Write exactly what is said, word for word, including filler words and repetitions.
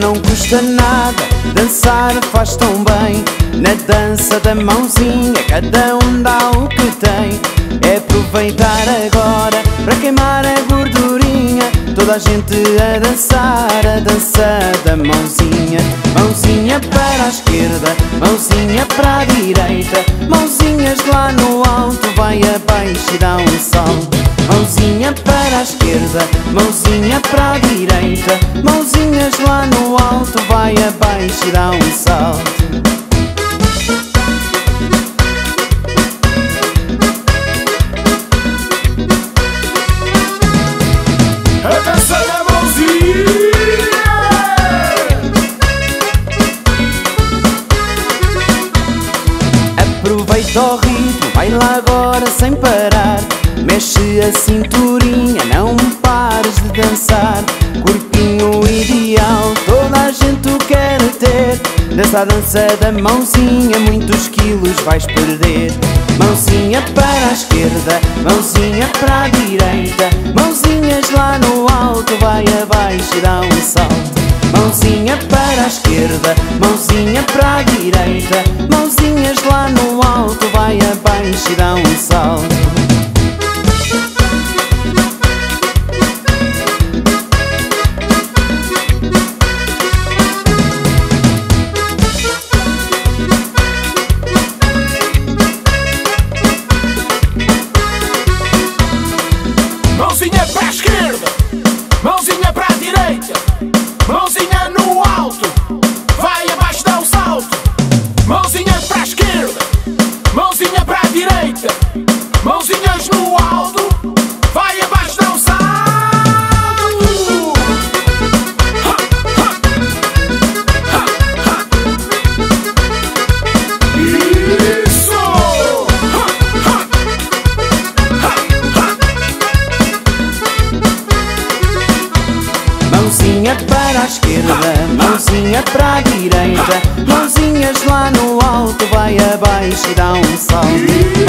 não custa nada, dançar faz tão bem. Na dança da mãozinha cada um dá o que tem. É aproveitar agora para queimar a gordurinha. Toda a gente a dançar, a dança da mãozinha. Mãozinha para a esquerda, mãozinha para a direita. Mãozinhas lá no alto, vai abaixo e dá um salto. Mãozinha para a esquerda, mãozinha para a direita. Mãozinhas lá no alto, vai abaixo e dá um salto. A dança da mãozinha. Aproveita o ritmo, vai lá agora sem parar. Mexe a cinturinha, não pares de dançar. Corpinho ideal, toda a gente o quer ter. Nessa dança da mãozinha, muitos quilos vais perder. Mãozinha para a esquerda, mãozinha para a direita. Mãozinhas lá no alto, vai abaixo e dá um salto. Mãozinha para a esquerda, mãozinha para a direita. Mãozinhas lá no alto, vai abaixo e dá um salto. Mãozinha para a esquerda, mãozinha para a direita. Mãozinha no alto, vai abaixo, dá um salto. Mãozinha para a esquerda, mãozinha para a direita. Mãozinhas no alto, vai abaixo, dá um salto. Ha, ha. Ha, ha. Isso! Ha, ha. Ha, ha. Mãozinha para a esquerda, mãozinha para a direita. Mãozinhas lá no alto, vai abaixo e dá um salto.